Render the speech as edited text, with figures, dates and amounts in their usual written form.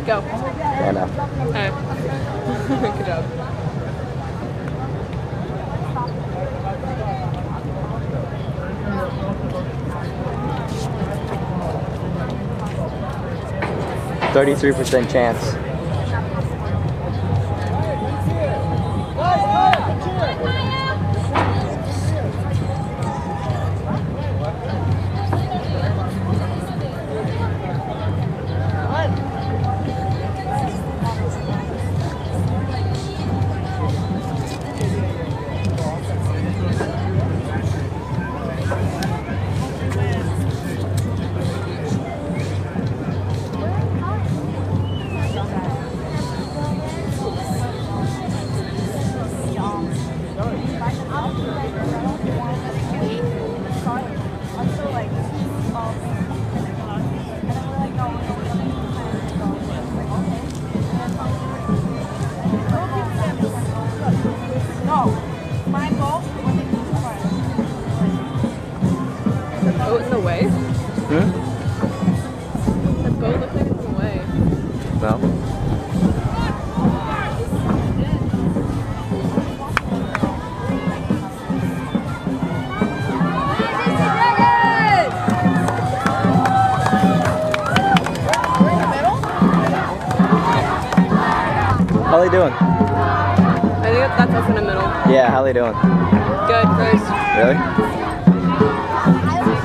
Go. I know. Alright. Good job. %33 chance. Boat in the way? Hmm? The boat looks like it's in the way. No. How they doing? I think that's us in the middle. Yeah, how they doing? Good, first. Really?